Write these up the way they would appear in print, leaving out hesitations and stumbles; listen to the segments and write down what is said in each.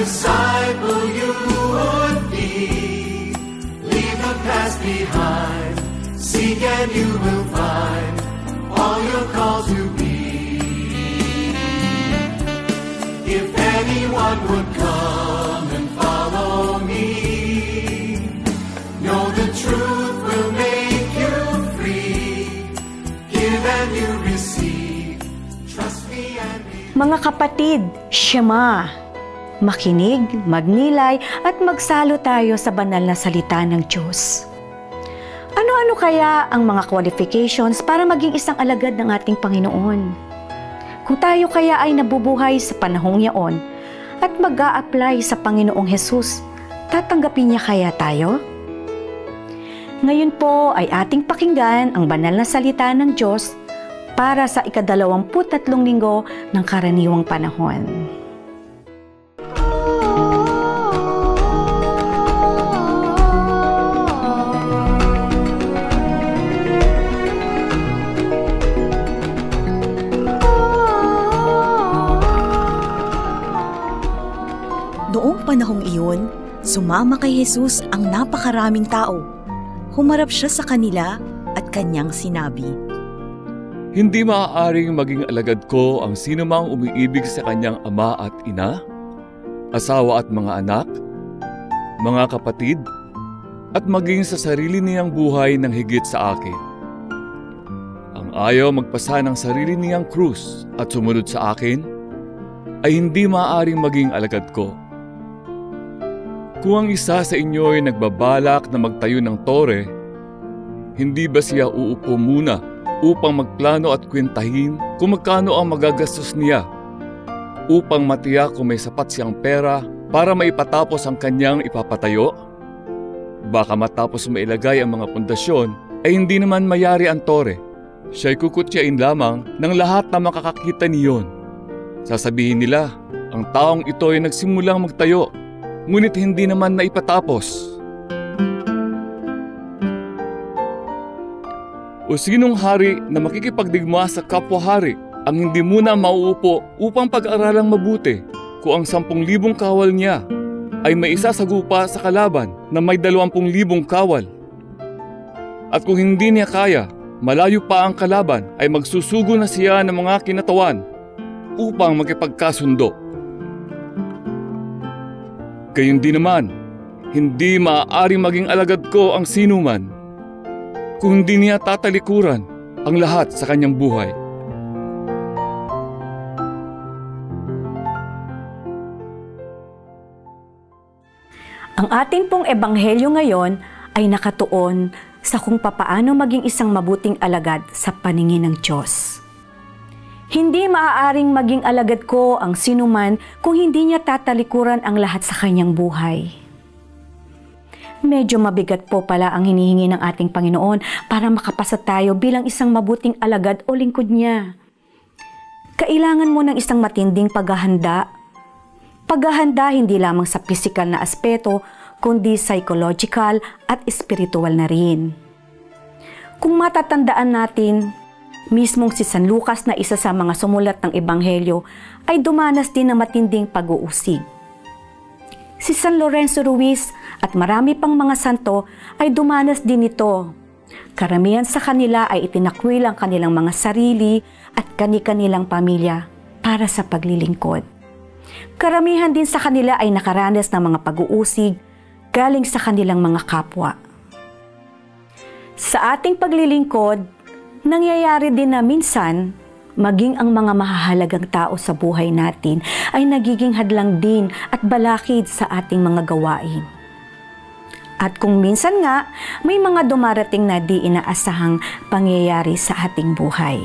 disciple you would be. Leave the past behind, seek and you will find all you're called to be. If anyone would come and follow me, know the truth will make you free. Give and you receive, trust me and be. Mga kapatid, Shema, makinig, magnilay at magsalo tayo sa banal na salita ng Diyos. Ano-ano kaya ang mga qualifications para maging isang alagad ng ating Panginoon? Kung tayo kaya ay nabubuhay sa panahong yaon at mag-a-apply sa Panginoong Hesus, tatanggapin niya kaya tayo? Ngayon po ay ating pakinggan ang banal na salita ng Diyos para sa ika-23 linggo ng karaniwang panahon. Noong panahong iyon, sumama kay Jesus ang napakaraming tao. Humarap siya sa kanila at kanyang sinabi, Hindi maaaring maging alagad ko ang sinumang umiibig sa kanyang ama at ina, asawa at mga anak, mga kapatid, at maging sa sarili niyang buhay ng higit sa akin. Ang ayaw magpasa ng sarili niyang krus at sumunod sa akin, ay hindi maaaring maging alagad ko. Kung ang isa sa inyo ay nagbabalak na magtayo ng tore, hindi ba siya uupo muna upang magplano at kwentahin kung magkano ang magagastos niya upang matiyak kung may sapat siyang pera para maipatapos ang kanyang ipapatayo? Baka matapos mailagay ang mga pundasyon ay hindi naman mayari ang tore. Siya'y kukutyain lamang ng lahat na makakakita niyon. Sasabihin nila, ang taong ito ay nagsimulang magtayo, ngunit hindi naman naipatapos. O sinong hari na makikipagdigma sa kapwa-hari ang hindi muna mauupo upang pag-aralang mabuti kung ang 10,000 kawal niya ay may isasagupa sa kalaban na may 20,000 kawal? At kung hindi niya kaya, malayo pa ang kalaban ay magsusugo na siya ng mga kinatawan upang makipagkasundo. Gayon din naman, hindi maaaring maging alagad ko ang sinuman kung hindi niya tatalikuran ang lahat sa kanyang buhay. Ang ating pong ebanghelyo ngayon ay nakatuon sa kung papaano maging isang mabuting alagad sa paningin ng Diyos. Hindi maaaring maging alagad ko ang sinuman kung hindi niya tatalikuran ang lahat sa kanyang buhay. Medyo mabigat po pala ang hinihingi ng ating Panginoon para makapasa tayo bilang isang mabuting alagad o lingkod niya. Kailangan mo ng isang matinding paghahanda. Paghahanda hindi lamang sa pisikal na aspeto, kundi psychological at spiritual na rin. Kung matatandaan natin, mismong si San Lucas na isa sa mga sumulat ng Ebanghelyo ay dumanas din ng matinding pag-uusig. Si San Lorenzo Ruiz at marami pang mga santo ay dumanas din nito. Karamihan sa kanila ay itinakwil ang kanilang mga sarili at kani-kanilang pamilya para sa paglilingkod. Karamihan din sa kanila ay nakaranas ng mga pag-uusig galing sa kanilang mga kapwa. Sa ating paglilingkod, nangyayari din na minsan, maging ang mga mahahalagang tao sa buhay natin ay nagiging hadlang din at balakid sa ating mga gawain. At kung minsan nga, may mga dumarating na di inaasahang pangyayari sa ating buhay.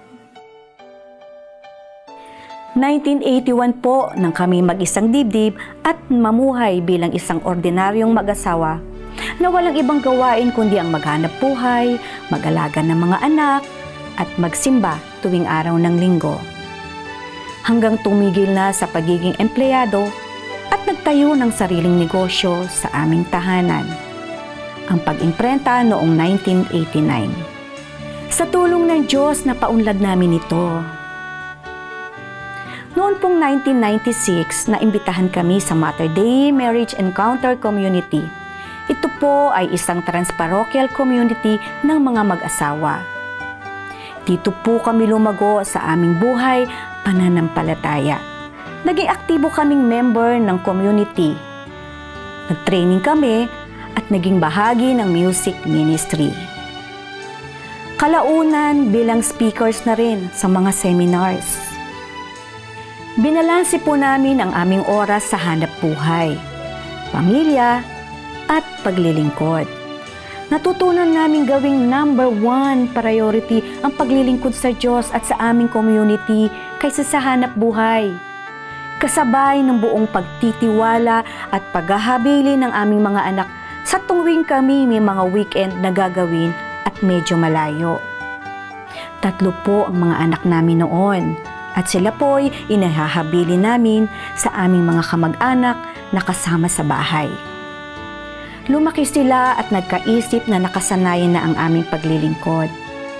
1981 po nang kami mag-isang dibdib at mamuhay bilang isang ordinaryong mag-asawa na walang ibang gawain kundi ang maghanap buhay, mag-alaga ng mga anak, at magsimba tuwing araw ng linggo. Hanggang tumigil na sa pagiging empleyado at nagtayo ng sariling negosyo sa aming tahanan, ang pag-imprenta noong 1989. Sa tulong ng Diyos na paunlad namin ito. Noon Noon pong 1996, naimbitahan kami sa Mater Dei Marriage Encounter Community. Ito po ay isang transparochial community ng mga mag-asawa. Dito po kami lumago sa aming buhay pananampalataya. Naging aktibo kaming member ng community. Nag-training kami at naging bahagi ng music ministry. Kalaunan bilang speakers na rin sa mga seminars. Binalanse po namin ang aming oras sa hanap buhay, pamilya, at paglilingkod. Natutunan namin gawing number 1 priority ang paglilingkod sa Diyos at sa aming community kaysa sa hanap buhay. Kasabay ng buong pagtitiwala at paghahabilin ng aming mga anak sa tuwing kami may mga weekend na gagawin at medyo malayo. 3 po ang mga anak namin noon at sila po'y inahahabilin namin sa aming mga kamag-anak na kasama sa bahay. Lumaki sila at nagkaisip na nakasanayan na ang aming paglilingkod.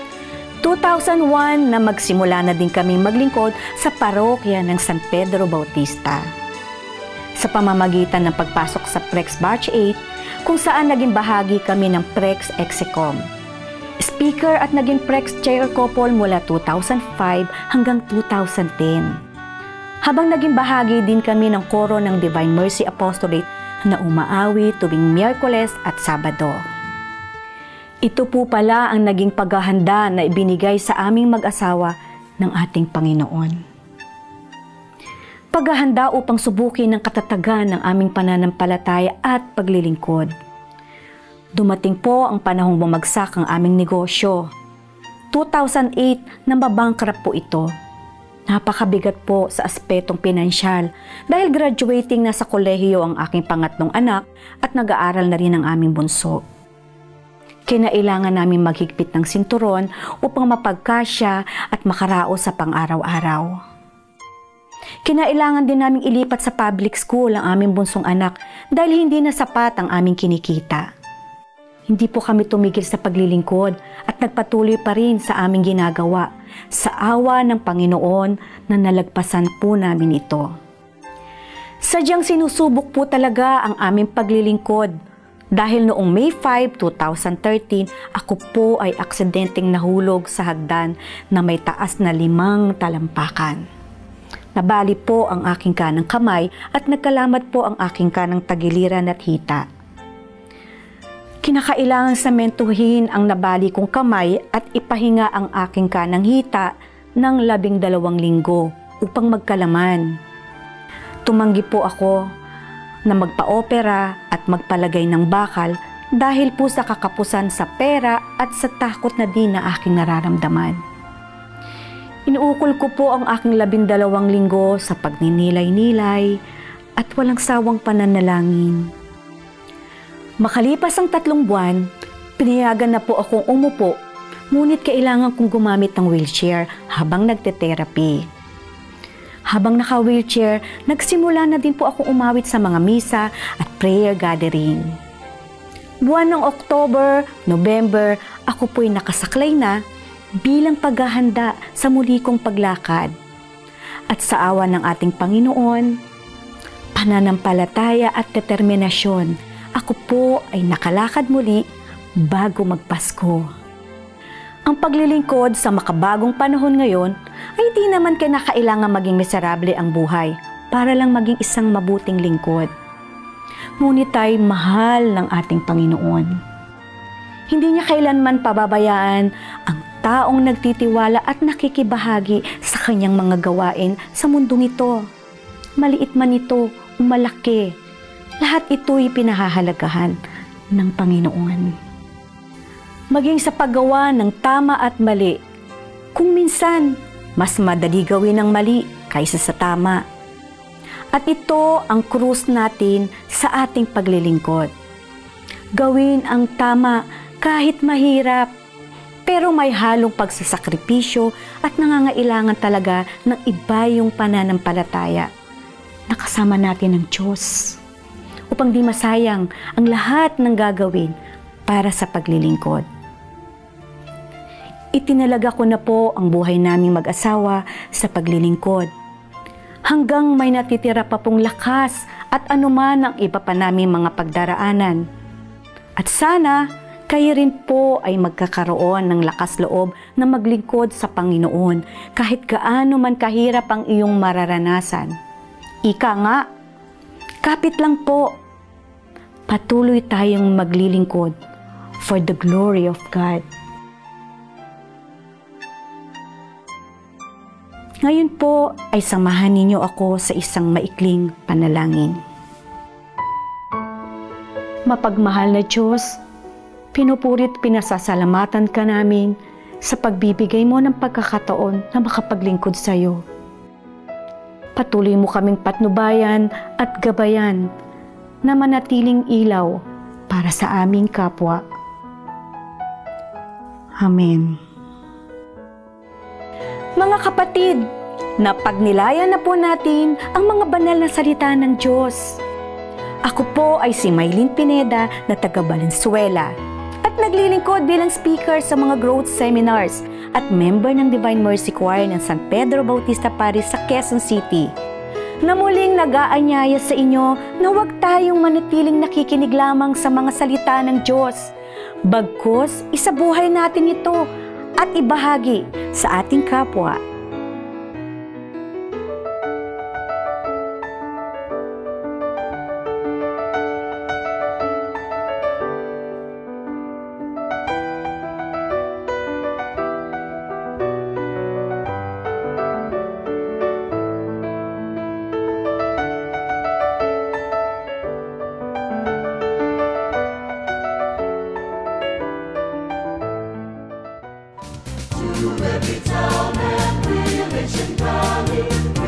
2001 na magsimula na din kami maglingkod sa parokya ng San Pedro Bautista. Sa pamamagitan ng pagpasok sa Prex Batch 8, kung saan naging bahagi kami ng Prex Execom. Speaker at naging Prex Chair Couple mula 2005 hanggang 2010. Habang naging bahagi din kami ng koro ng Divine Mercy Apostolate na umaawi tuwing Miyerkules at Sabado. Ito po pala ang naging paghahanda na ibinigay sa aming mag-asawa ng ating Panginoon. Paghahanda upang subukin ang katatagan ng aming pananampalataya at paglilingkod. Dumating po ang panahong bumagsak ang aming negosyo. 2008 na mabankrupt po ito. Napakabigat po sa aspetong pinansyal dahil graduating na sa kolehiyo ang aking pangatlong anak at nag-aaral na rin ang aming bunso. Kinailangan namin maghigpit ng sinturon upang mapagkasya at makaraos sa pang-araw-araw. Kinailangan din naming ilipat sa public school ang aming bunsong anak dahil hindi na sapat ang aming kinikita. Hindi po kami tumigil sa paglilingkod at nagpatuloy pa rin sa aming ginagawa sa awa ng Panginoon na nalagpasan po namin ito. Sadyang sinusubok po talaga ang aming paglilingkod dahil noong May 5, 2013, ako po ay aksidenteng nahulog sa hagdan na may taas na 5 talampakan. Nabali po ang aking kanang kamay at nagkalamat po ang aking kanang tagiliran at hita. Kinakailangan sementuhin ang nabali kong kamay at ipahinga ang aking kanang hita ng 12 linggo upang magkalaman. Tumanggi po ako na magpa-opera at magpalagay ng bakal dahil po sa kakapusan sa pera at sa takot na din na aking nararamdaman. Inuukol ko po ang aking 12 linggo sa pagninilay-nilay at walang sawang pananalangin. Makalipas ang 3 buwan, pinayagan na po akong umupo, ngunit kailangan kong gumamit ng wheelchair habang nagte-therapy. Habang naka-wheelchair, nagsimula na din po akong umawit sa mga misa at prayer gathering. Buwan ng October, November, ako po'y nakasaklay na bilang paghahanda sa muli kong paglakad. At sa awa ng ating Panginoon, pananampalataya at determinasyon, ako po ay nakalakad muli bago magpasko. Ang paglilingkod sa makabagong panahon ngayon ay di naman kinakailangan maging miserable ang buhay para lang maging isang mabuting lingkod. Ngunit ay mahal ng ating Panginoon. Hindi niya kailanman pababayaan ang taong nagtitiwala at nakikibahagi sa kanyang mga gawain sa mundong ito. Maliit man ito o malaki, lahat ito'y pinahahalagahan ng Panginoon. Maging sa paggawa ng tama at mali, kung minsan, mas madali gawin ang mali kaysa sa tama. At ito ang krus natin sa ating paglilingkod. Gawin ang tama kahit mahirap, pero may halong pagsasakripisyo at nangangailangan talaga ng iba yung pananampalataya. Nakasama natin ang Diyos upang di masayang ang lahat ng gagawin para sa paglilingkod. Itinalaga ko na po ang buhay naming mag-asawa sa paglilingkod. hanggang may natitira pa pong lakas at anuman ang iba pa namin mga pagdaraanan. At sana, kayo rin po ay magkakaroon ng lakas loob na maglingkod sa Panginoon kahit gaano man kahirap ang iyong mararanasan. Ika nga, kapit lang po. Patuloy tayong maglilingkod for the glory of God. Ngayon po ay samahan ninyo ako sa isang maikling panalangin. Mapagmahal na Diyos, pinupurit pinasasalamatan ka namin sa pagbibigay mo ng pagkakataon na makapaglingkod sa iyo. Patuloy mo kaming patnubayan at gabayan na manatiling ilaw para sa aming kapwa. Amen. Mga kapatid, napagnilayan na po natin ang mga banal na salita ng Diyos. Ako po ay si Maylene Pineda na taga Valenzuela at naglilingkod bilang speaker sa mga growth seminars at member ng Divine Mercy Choir ng San Pedro Bautista Parish sa Quezon City. Na muling nag-aanyaya sa inyo na huwag tayong manatiling nakikinig lamang sa mga salita ng Diyos. Bagkus, isabuhay natin ito at ibahagi sa ating kapwa. To every town and village and valley,